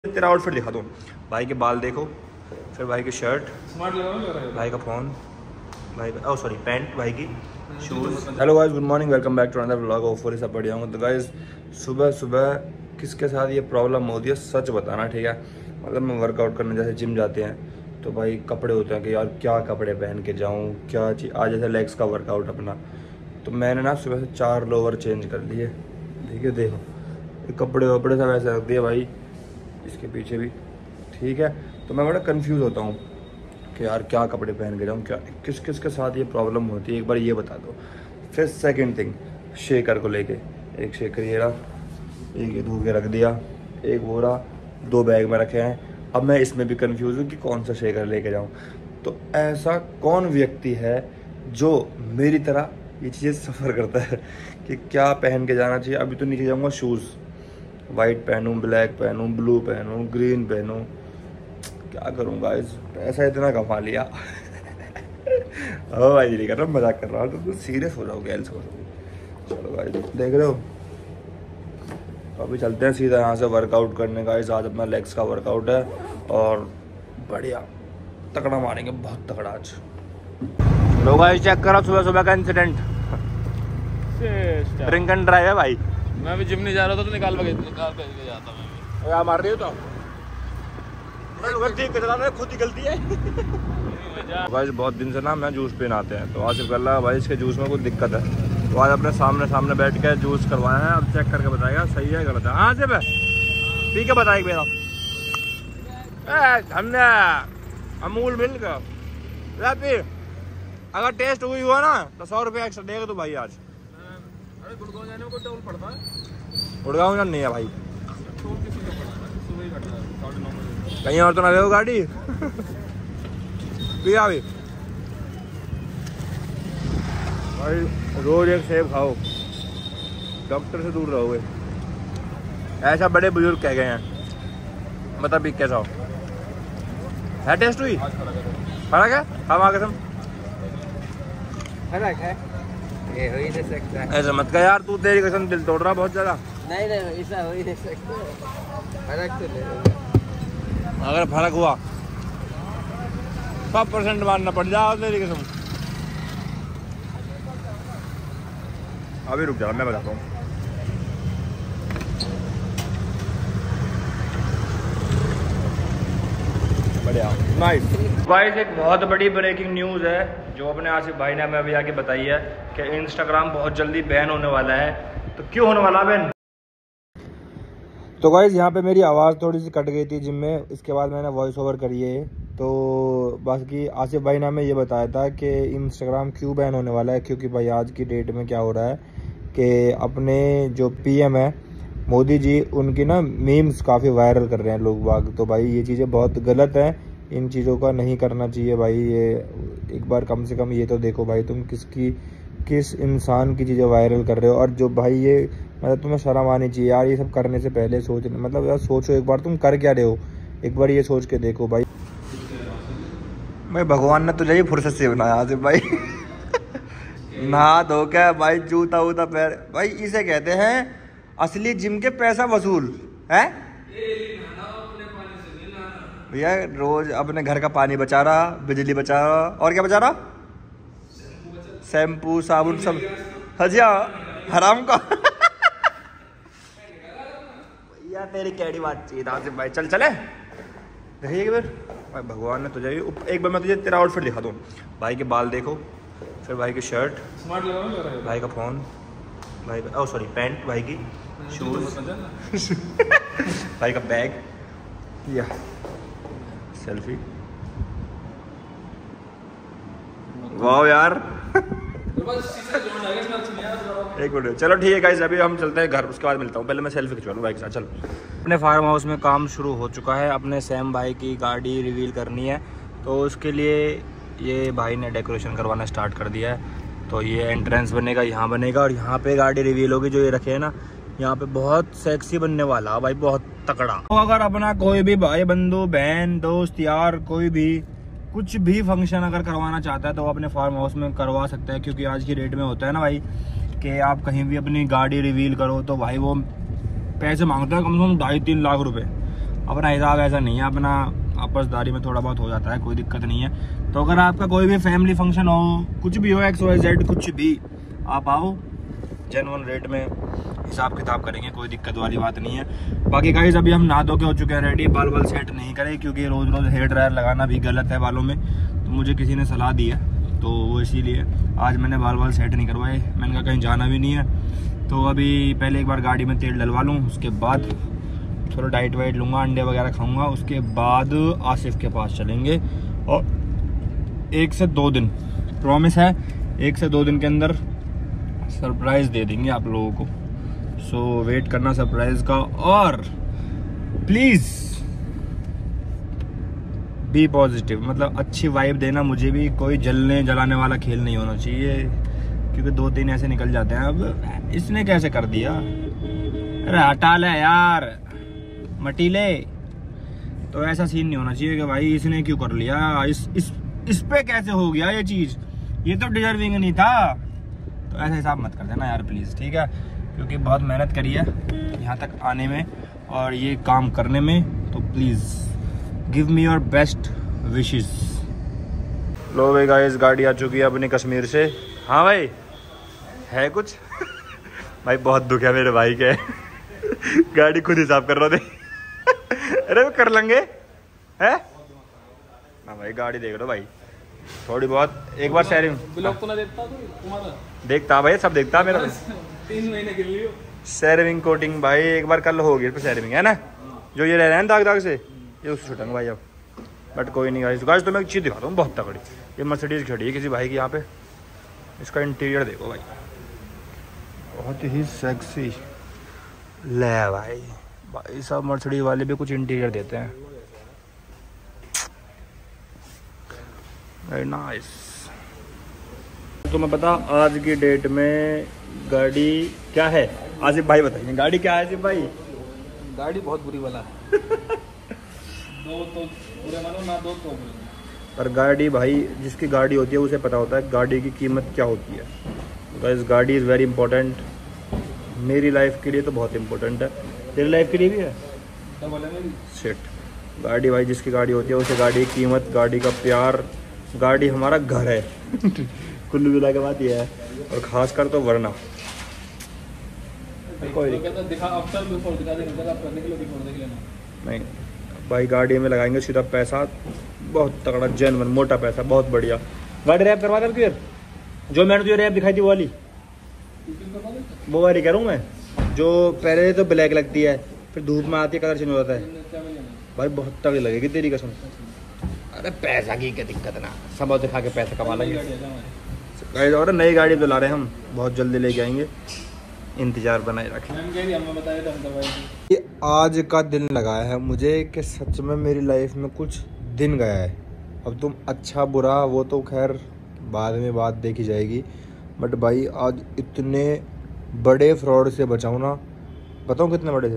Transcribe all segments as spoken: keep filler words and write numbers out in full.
तेरा आउटफिट दिखा दूँ। भाई के बाल देखो, फिर भाई की शर्ट, स्मार्ट लग रहा है भाई का फ़ोन, भाई का ओ सॉरी पैंट, भाई की shoes. Hello guys, good morning, welcome back to another vlog of for सब बढ़िया हूँ। तो गाइस सुबह सुबह किसके साथ ये प्रॉब्लम होती है सच बताना, ठीक है। मतलब मैं वर्कआउट करने जैसे जिम जाते हैं तो भाई कपड़े होते हैं कि यार क्या कपड़े पहन के जाऊँ, क्या चीज़। आज जैसे लेग्स का वर्कआउट अपना, तो मैंने ना सुबह से चार लोवर चेंज कर लिए। देखिए देखो, ये कपड़े वपड़े सब ऐसे रख दिए भाई, इसके पीछे भी, ठीक है। तो मैं बड़ा कंफ्यूज होता हूँ कि यार क्या कपड़े पहन के जाऊँ, क्या किस किस के साथ ये प्रॉब्लम होती है, एक बार ये बता दो। फिर सेकंड थिंग, शेकर को लेके, एक शेकर ये रहा, एक ये धो के रख दिया, एक वो रहा, दो बैग में रखे हैं। अब मैं इसमें भी कंफ्यूज हूँ कि कौन सा शेकर लेके जाऊँ। तो ऐसा कौन व्यक्ति है जो मेरी तरह ये चीज़ें सफ़र करता है कि क्या पहन के जाना चाहिए। अभी तो नीचे जाऊँगा शूज़, वाइट पहनूँ, ब्लैक पहनूँ, ब्लू पहनूँ, ग्रीन पहनूँ, क्या करूँगा। इस पैसा इतना कमा लिया ओ भाई नहीं कर रहा, मजाक कर रहा हूँ। तो तुम सीरियस हो जाओगे एल्स हो। चलो भाई देख रहे हो, तो अभी चलते हैं सीधा यहाँ से वर्कआउट करने का। आज अपना लेग्स का वर्कआउट है और बढ़िया तगड़ा मारेंगे, बहुत तगड़ा आज। लो भाई चेक करो सुबह सुबह का इंसिडेंट, ड्रिंक एंड ड्राइव है भाई। मैं भी जिम नहीं जा रहा था तो निकाल के निकाल के जाता मैं। क्या मार रही हो तो ठीक है, खुद ही गलती है भाई। बहुत दिन से ना मैं जूस पीना आते हैं, तो आसिफ कर रहा भाई इसके जूस में कुछ दिक्कत है, तो आज अपने सामने सामने बैठ के जूस करवाया है। अब चेक करके बताएगा सही है गलत है। हाँ सिर्फ ठीक है, बताएगा मेरा हमने अमूल मिल्क फिर अगर टेस्ट हुई हुआ ना तो सौ रुपये एक्स्ट्रा देगा तो भाई। आज अरे गुड़गांव जाने में कोई टोल पड़ता है? गुड़गांव जाना नहीं है भाई, टोल किसी का पड़ता है, सुबह ही कटता है साढ़े नौ बजे। कहीं और तो ना ले गाड़ी पिया भी भाई। रोज एक सेब खाओ, डॉक्टर से दूर रहोगे, ऐसा बड़े बुजुर्ग कह गए हैं। बता भी कैसा हो है, टेस्ट हुई फर्क है? हम आगे तुम फर्क है, ये हो ही नहीं सकता। ऐसा मत कह यार, तू तेरी कसम दिल तोड़ रहा बहुत ज्यादा। नहीं नहीं ऐसा हो ही नहीं सकता, फर्क तो नहीं। अगर फर्क हुआ सौ परसेंट मानना पड़ जाओ तेरी कसम। अभी रुक जा, मैं बताता हूँ। बढ़िया नाइस गाइस, एक बहुत बड़ी ब्रेकिंग न्यूज़ है जो अपने आसिफ भाई ने हमें अभी आके बताई है कि इंस्टाग्राम बहुत जल्दी बैन होने वाला है। तो क्यों होने वाला बैन? तो गाइस यहाँ पे मेरी आवाज़ थोड़ी सी कट गई थी जिम में, इसके बाद मैंने वॉइस ओवर करी है। तो बाकी आसिफ भाई ने हमें ये बताया था कि इंस्टाग्राम क्यों बैन होने वाला है, क्योंकि भाई आज की डेट में क्या हो रहा है कि अपने जो पीएम है मोदी जी, उनकी ना मीम्स काफ़ी वायरल कर रहे हैं लोग बाग। तो भाई ये चीज़ें बहुत गलत हैं, इन चीज़ों का नहीं करना चाहिए भाई। ये एक बार कम से कम ये तो देखो भाई, तुम किसकी किस इंसान की चीज़ें वायरल कर रहे हो। और जो भाई ये मतलब तुम्हें शर्म आनी चाहिए यार, ये सब करने से पहले सोच, मतलब यार सोचो एक बार तुम कर क्या रहे हो, एक बार ये सोच के देखो भाई। भाई भगवान ने तुझे ही फुर्सत से बनाया आसिफ भाई नहा धो के भाई, जूता वूता पैर, भाई इसे कहते हैं असली जिम के पैसा वसूल है भैया। रोज अपने घर का पानी बचा रहा, बिजली बचा रहा, और क्या बचा रहा, शैम्पू साबुन सब हजिया हराम का भैया तेरी कैडी बात चाहिए आसिफ भाई। चल चले देखिए एक बार, भाई भगवान ने तुझे एक बार मैं तुझे तेरा आउटफिट दिखा दूँ। भाई के बाल देखो, फिर भाई की शर्ट, स्मार्ट लग रहा है भाई का फ़ोन, भाई का ओ सॉरी पैंट, भाई की शूज़ भाई का बैग, या सेल्फी। वाह यार एक मिनट, चलो ठीक है गाइस, अभी हम चलते हैं घर, उसके बाद मिलता हूँ। पहले मैं सेल्फी खिंचवा लूँ भाई के साथ। चलो, अपने फार्म हाउस में काम शुरू हो चुका है, अपने सैम भाई की गाड़ी रिवील करनी है, तो उसके लिए ये भाई ने डेकोरेशन करवाना स्टार्ट कर दिया है। तो ये एंट्रेंस बनेगा, यहाँ बनेगा, और यहाँ पे गाड़ी रिवील होगी। जो ये रखे है ना, यहाँ पे बहुत सेक्सी बनने वाला भाई, बहुत तकड़ा। तो अगर अपना कोई भी भाई बंधु बहन दोस्त यार कोई भी कुछ भी फंक्शन अगर करवाना चाहता है तो अपने फार्म हाउस में करवा सकता है, क्योंकि आज की डेट में होता है ना भाई कि आप कहीं भी अपनी गाड़ी रिवील करो तो भाई वो पैसे मांगते हैं कम से कम ढाई तीन लाख रुपए। अपना हिसाब ऐसा नहीं है, अपना आपसदारी में थोड़ा बहुत हो जाता है, कोई दिक्कत नहीं है। तो अगर आपका कोई भी फैमिली फंक्शन हो, कुछ भी हो, एक्स वाई जेड कुछ भी, आप आओ, जेन्युइन रेट में हिसाब किताब करेंगे, कोई दिक्कत वाली बात नहीं है। बाकी गाइस अभी हम नहा धो के हो चुके हैं रेडी, बाल बाल सेट नहीं करें क्योंकि रोज़ रोज़ हेयर ड्रायर लगाना भी गलत है बालों में, तो मुझे किसी ने सलाह दी है, तो वो इसीलिए आज मैंने बाल बाल सेट नहीं करवाए। मैंने कहा कहीं जाना भी नहीं है, तो अभी पहले एक बार गाड़ी में तेल डलवा लूँ, उसके बाद थोड़ा डाइट वाइट लूँगा, अंडे वगैरह खाऊँगा, उसके बाद आसिफ के पास चलेंगे और एक से दो दिन प्रॉमिस है, एक से दो दिन के अंदर सरप्राइज़ दे देंगे आप लोगों को। सो so, वेट करना सरप्राइज़ का, और प्लीज़ बी पॉजिटिव, मतलब अच्छी वाइब देना, मुझे भी कोई जलने जलाने वाला खेल नहीं होना चाहिए क्योंकि दो तीन ऐसे निकल जाते हैं। अब इसने कैसे कर दिया, अरे हटा ले यार मटीले, तो ऐसा सीन नहीं होना चाहिए कि भाई इसने क्यों कर लिया, इस इस इस पे कैसे हो गया ये चीज़, ये तो डिजर्विंग नहीं था। तो ऐसा हिसाब मत कर देना यार प्लीज़, ठीक है, क्योंकि बहुत मेहनत करी है यहाँ तक आने में और ये काम करने में, तो please give me your best wishes. लो भाई गाइस, गाड़ी आ चुकी है अपनी कश्मीर से। हाँ भाई है कुछ भाई बहुत दुख है मेरे भाई के गाड़ी खुद हिसाब कर रहे थे अरे कर लेंगे है ना भाई, गाड़ी देख लो भाई थोड़ी बहुत, एक बार शेयरिंग ब्लॉग तो ना देखता तू तुम्हारा, देखता भाई, सब देखता मेरा तीन महीने के लिए शेयरिंग कोटिंग भाई एक बार कल होगी इस पर शेयरिंग, है ना, जो ये रह रहे हैं दाग दाग से ये उससे छुटेंगे भाई अब। बट कोई नहीं गाइस, गाइस तो मैं एक चीज़ दिखाता हूँ बहुत तगड़ी, ये मर्सिडीज खड़ी है किसी भाई की यहाँ पे, इसका इंटीरियर देखो भाई, बहुत ही सेक्सी। ले भाई भाई सब मर्सिडीज वाले भी कुछ इंटीरियर देते हैं, वेरी नाइस। तो मैं पता आज की डेट में गाड़ी क्या है, आसिफ भाई बताइए गाड़ी क्या है आसिफ भाई? गाड़ी बहुत बुरी वाला है दो तो बुरे मानो ना, दो तो बुरे। पर गाड़ी भाई जिसकी गाड़ी होती है उसे पता होता है गाड़ी की कीमत क्या होती है। गाइस गाड़ी इज़ वेरी इंपॉर्टेंट, मेरी लाइफ के लिए तो बहुत इंपॉर्टेंट है, तेरी लाइफ के लिए भी है शिट। गाड़ी भाई जिसकी गाड़ी होती है उसे गाड़ी की कीमत, गाड़ी का प्यार, गाड़ी हमारा घर है कुल्लू मिला के बात यह है, और खास कर तो वरना कोई दिखा अफसर बिफोर दिखा देंगे, आप करने के लिए बिफोर देख लेना। नहीं भाई गाड़ी में लगाएंगे सीधा पैसा, बहुत तगड़ा जेन्युइन मोटा पैसा, बहुत बढ़िया। गाड़ी रैप करवा दे फिर, जो मैंने तुझे रैप दिखाई थी वो वाली, वो वाली कह रहा हूँ मैं, जो पहले तो ब्लैक लगती है फिर धूप में आती है कलर चेंज हो जाता है भाई, बहुत तगड़ी लगेगी तेरी कसम। अरे पैसा की क्या दिक्कत ना, सब दिखा के पैसा कमा लेंगे। और नई गाड़ी तो ला रहे हैं हम, बहुत जल्दी लेके आएंगे, इंतजार बनाए रखें। ये आज का दिन लगाया है मुझे कि सच में मेरी लाइफ में कुछ दिन गया है। अब तुम अच्छा बुरा वो तो खैर बाद में बात देखी जाएगी, बट भाई आज इतने बड़े फ्रॉड से बचाऊँ ना, बताऊँ कितने बड़े थे,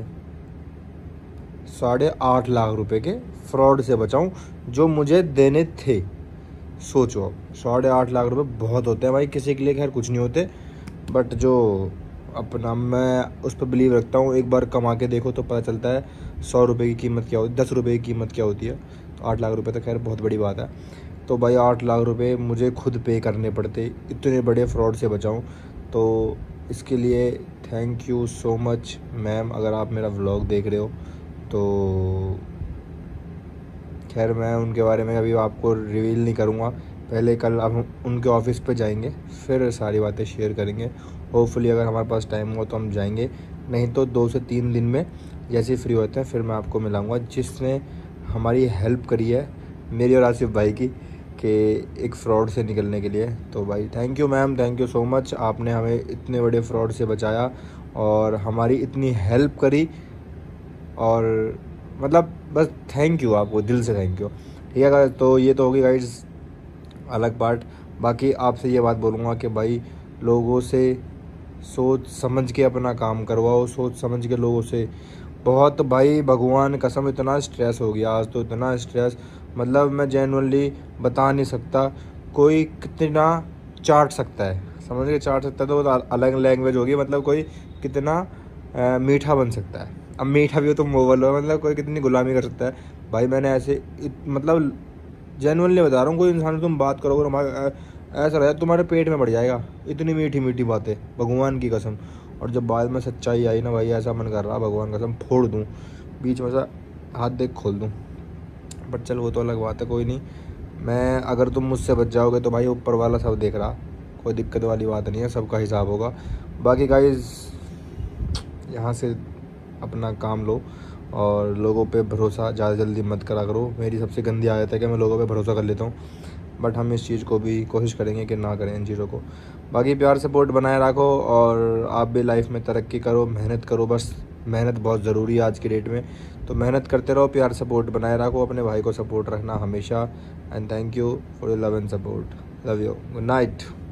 साढ़े आठ लाख रुपए के फ्रॉड से बचाऊँ जो मुझे देने थे। सोचो अब साढ़े आठ लाख रुपए बहुत होते हैं भाई, किसी के लिए खैर कुछ नहीं होते, बट जो अपना मैं उस पर बिलीव रखता हूँ, एक बार कमा के देखो तो पता चलता है सौ रुपये की कीमत क्या होती है, दस रुपये की कीमत क्या होती है। तो आठ लाख रुपए तो खैर बहुत बड़ी बात है। तो भाई आठ लाख रुपए मुझे खुद पे करने पड़ते इतने बड़े फ्रॉड से बचाऊँ, तो इसके लिए thank you so much ma'am, अगर आप मेरा व्लॉग देख रहे हो तो। खैर मैं उनके बारे में अभी आपको रिवील नहीं करूँगा, पहले कल हम उनके ऑफिस पे जाएंगे फिर सारी बातें शेयर करेंगे। होपफुली अगर हमारे पास टाइम हो तो हम जाएंगे, नहीं तो दो से तीन दिन में जैसे फ्री होते हैं फिर मैं आपको मिलाऊंगा, जिसने हमारी हेल्प करी है मेरी और आसिफ भाई की, कि एक फ़्रॉड से निकलने के लिए। तो भाई thank you ma'am, thank you so much, आपने हमें इतने बड़े फ्रॉड से बचाया और हमारी इतनी हेल्प करी, और मतलब बस थैंक यू आपको, दिल से थैंक यू। ठीक है, तो ये तो होगी गाइड्स अलग पार्ट। बाकी आपसे ये बात बोलूँगा कि भाई लोगों से सोच समझ के अपना काम करवाओ, सोच समझ के लोगों से। बहुत भाई भगवान कसम इतना स्ट्रेस हो गया आज, तो इतना स्ट्रेस मतलब मैं जेन्युइनली बता नहीं सकता, कोई कितना चाट सकता है, समझ के चाट सकता है तो अलग लैंग्वेज होगी, मतलब कोई कितना आ, मीठा बन सकता है, अब मीठा भी हो तुम वो बोलो, मतलब कोई कितनी गुलामी कर सकता है भाई। मैंने ऐसे इत, मतलब जेनुअनली बता रहा हूँ, कोई इंसान से तुम बात करोगे तुम्हारा ऐसा रहा तुम्हारे पेट में बढ़ जाएगा, इतनी मीठी मीठी बातें, भगवान की कसम। और जब बाद में सच्चाई आई ना भाई, ऐसा मन कर रहा भगवान कसम फोड़ दूँ बीच में से, हाथ देख खोल दूँ। बट चल वो तो अलग बात है, कोई नहीं। मैं अगर तुम मुझसे बच जाओगे तो भाई ऊपर वाला सब देख रहा, कोई दिक्कत वाली बात नहीं है, सबका हिसाब होगा। बाकी गाइस यहाँ से अपना काम लो और लोगों पे भरोसा ज़्यादा जल्दी मत करा करो। मेरी सबसे गंदी आदत है कि मैं लोगों पे भरोसा कर लेता हूँ, बट हम इस चीज़ को भी कोशिश करेंगे कि ना करें इन चीज़ों को। बाकी प्यार सपोर्ट बनाए रखो और आप भी लाइफ में तरक्की करो, मेहनत करो, बस मेहनत बहुत ज़रूरी है आज की डेट में। तो मेहनत करते रहो, प्यार सपोर्ट बनाए रखो, अपने भाई को सपोर्ट रखना हमेशा। And thank you for your love and support. Love you, good night.